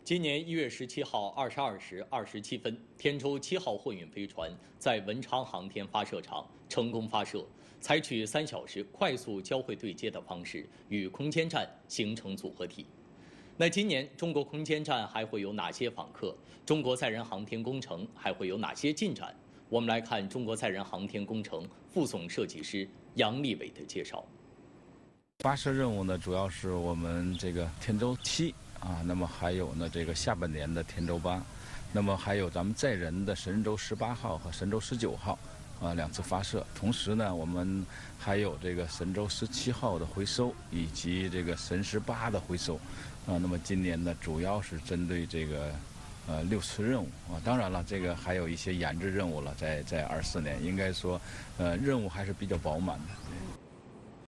今年1月17号22时27分，天舟7号货运飞船在文昌航天发射场成功发射，采取3小时快速交会对接的方式与空间站形成组合体。那今年中国空间站还会有哪些访客？中国载人航天工程还会有哪些进展？我们来看中国载人航天工程副总设计师杨立伟的介绍。 发射任务呢，主要是我们这个天舟7啊，那么还有呢这个下半年的天舟8，那么还有咱们载人的神舟18号和神舟19号2次发射。同时呢，我们还有这个神舟17号的回收以及这个神18的回收那么今年呢，主要是针对这个6次任务当然了，这个还有一些研制任务了，在24年，应该说任务还是比较饱满的。